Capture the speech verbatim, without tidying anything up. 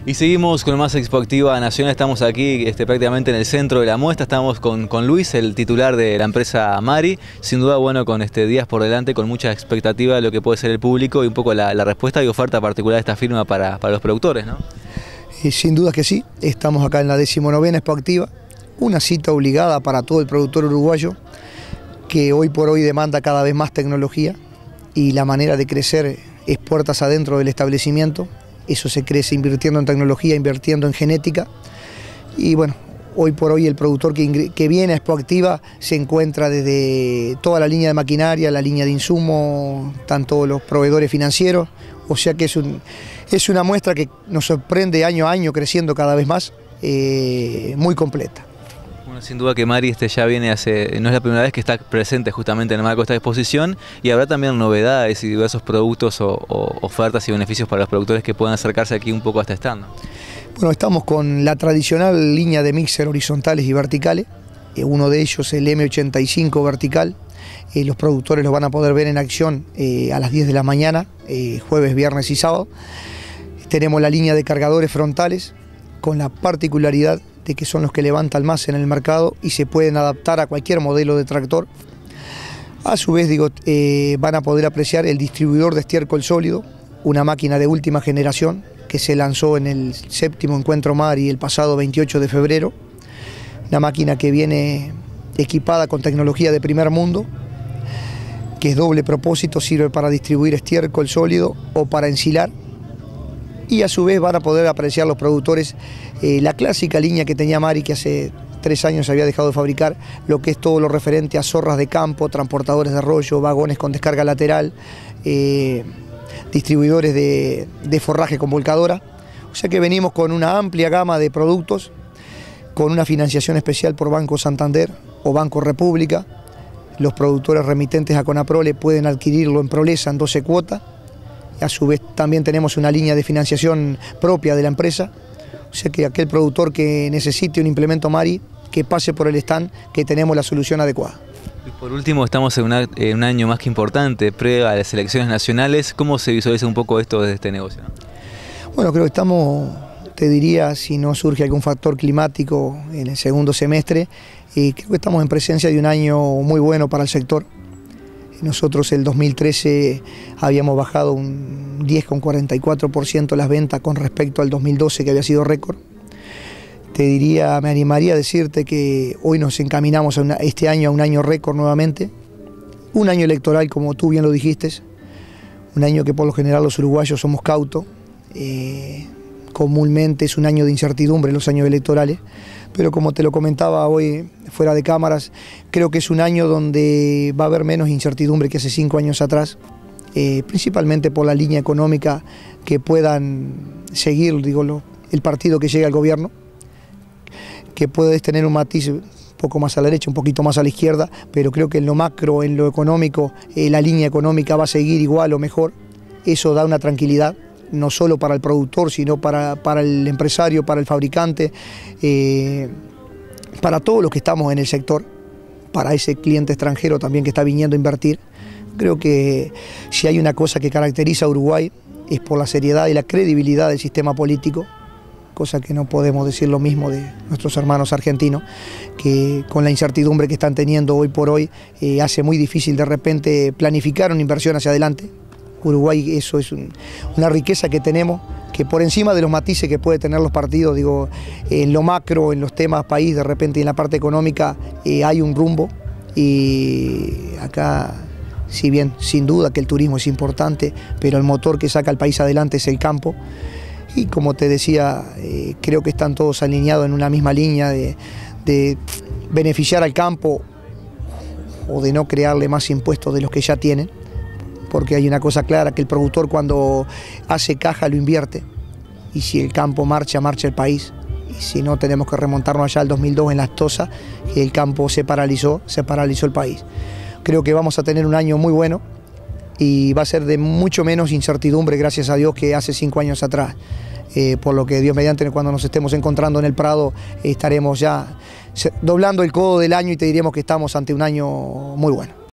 Y seguimos con más Expo Activa Nacional. Estamos aquí este, prácticamente en el centro de la muestra. Estamos con, con Luis, el titular de la empresa Mari. Sin duda, bueno, con este días por delante, con mucha expectativa de lo que puede ser el público y un poco la, la respuesta y oferta particular de esta firma para, para los productores, ¿no? Y sin duda que sí. Estamos acá en la decimonovena Expo Activa. Una cita obligada para todo el productor uruguayo que hoy por hoy demanda cada vez más tecnología y la manera de crecer es puertas adentro del establecimiento. Eso se crece invirtiendo en tecnología, invirtiendo en genética. Y bueno, hoy por hoy el productor que, que viene a Expo Activa se encuentra desde toda la línea de maquinaria, la línea de insumos, tanto los proveedores financieros. O sea que es, un, es una muestra que nos sorprende año a año, creciendo cada vez más, eh, muy completa. Bueno, sin duda que Mari este ya viene hace, no es la primera vez que está presente justamente en el marco de esta exposición, y habrá también novedades y diversos productos o, o ofertas y beneficios para los productores que puedan acercarse aquí un poco a este stand. Bueno, estamos con la tradicional línea de mixer horizontales y verticales, eh, uno de ellos el M ochenta y cinco vertical. Eh, los productores los van a poder ver en acción eh, a las diez de la mañana, eh, jueves, viernes y sábado. Tenemos la línea de cargadores frontales con la particularidad de que son los que levantan más en el mercado y se pueden adaptar a cualquier modelo de tractor. A su vez, digo, eh, van a poder apreciar el distribuidor de estiércol sólido, una máquina de última generación que se lanzó en el séptimo Encuentro Mari el pasado veintiocho de febrero. Una máquina que viene equipada con tecnología de primer mundo, que es doble propósito, sirve para distribuir estiércol sólido o para ensilar. Y a su vez van a poder apreciar los productores eh, la clásica línea que tenía Mari, que hace tres años había dejado de fabricar, lo que es todo lo referente a zorras de campo, transportadores de rollo, vagones con descarga lateral, eh, distribuidores de, de forraje con volcadora. O sea que venimos con una amplia gama de productos, con una financiación especial por Banco Santander o Banco República. Los productores remitentes a Conaprole pueden adquirirlo en Prolesa en doce cuotas. A su vez también tenemos una línea de financiación propia de la empresa, o sea que aquel productor que necesite un implemento Mari, que pase por el stand, que tenemos la solución adecuada. Y por último, estamos en, una, en un año más que importante, previo a las elecciones nacionales. ¿Cómo se visualiza un poco esto desde este negocio? Bueno, creo que estamos, te diría, si no surge algún factor climático en el segundo semestre, eh, creo que estamos en presencia de un año muy bueno para el sector. Nosotros el dos mil trece habíamos bajado un diez coma cuarenta y cuatro por ciento las ventas con respecto al dos mil doce, que había sido récord. Te diría, me animaría a decirte que hoy nos encaminamos a una, este año a un año récord nuevamente. Un año electoral, como tú bien lo dijiste, un año que por lo general los uruguayos somos cautos. Eh, comúnmente es un año de incertidumbre los años electorales, pero como te lo comentaba hoy fuera de cámaras, creo que es un año donde va a haber menos incertidumbre que hace cinco años atrás, eh, principalmente por la línea económica que puedan seguir, digo, lo, el partido que llegue al gobierno, que puedes tener un matiz un poco más a la derecha, un poquito más a la izquierda, pero creo que en lo macro, en lo económico, eh, la línea económica va a seguir igual o mejor. Eso da una tranquilidad, no solo para el productor, sino para, para el empresario, para el fabricante, eh, para todos los que estamos en el sector, para ese cliente extranjero también que está viniendo a invertir. Creo que si hay una cosa que caracteriza a Uruguay es por la seriedad y la credibilidad del sistema político, cosa que no podemos decir lo mismo de nuestros hermanos argentinos, que con la incertidumbre que están teniendo hoy por hoy, eh, hace muy difícil de repente planificar una inversión hacia adelante. Uruguay, eso es un, una riqueza que tenemos, que por encima de los matices que puede tener los partidos, digo, en lo macro, en los temas país, de repente en la parte económica eh, hay un rumbo, y acá, si bien sin duda que el turismo es importante, pero el motor que saca al país adelante es el campo. Y como te decía, eh, creo que están todos alineados en una misma línea de, de beneficiar al campo o de no crearle más impuestos de los que ya tienen, porque hay una cosa clara, que el productor cuando hace caja lo invierte, y si el campo marcha, marcha el país, y si no tenemos que remontarnos allá al dos mil dos en Las Tosas, que el campo se paralizó, se paralizó el país. Creo que vamos a tener un año muy bueno, y va a ser de mucho menos incertidumbre, gracias a Dios, que hace cinco años atrás. Eh, por lo que Dios mediante, cuando nos estemos encontrando en el Prado, eh, estaremos ya doblando el codo del año y te diríamos que estamos ante un año muy bueno.